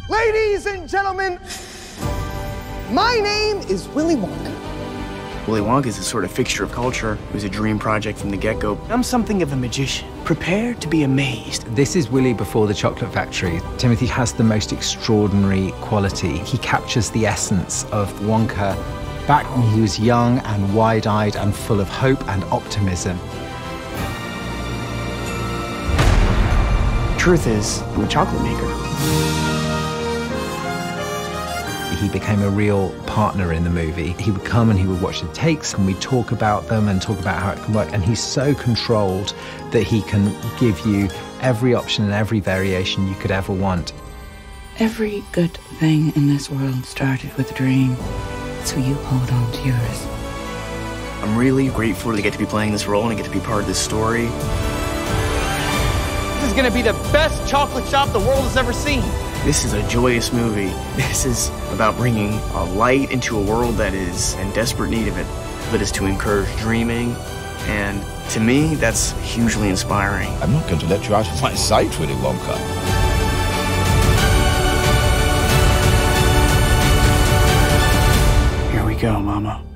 Ladies and gentlemen, my name is Willy Wonka. Willy Wonka is a sort of fixture of culture. It was a dream project from the get-go. I'm something of a magician. Prepare to be amazed. This is Willy before the Chocolate Factory. Timothy has the most extraordinary quality. He captures the essence of Wonka back when he was young and wide-eyed and full of hope and optimism. Truth is, I'm a chocolate maker. He became a real partner in the movie. He would come and he would watch the takes and we'd talk about them and talk about how it can work. And he's so controlled that he can give you every option and every variation you could ever want. Every good thing in this world started with a dream, so you hold on to yours. I'm really grateful to get to be playing this role and I get to be part of this story. This is gonna be the best chocolate shop the world has ever seen. This is a joyous movie. This is about bringing a light into a world that is in desperate need of it. That is to encourage dreaming, and to me, that's hugely inspiring. I'm not going to let you out of my sight, Willy Wonka. Here we go, Mama.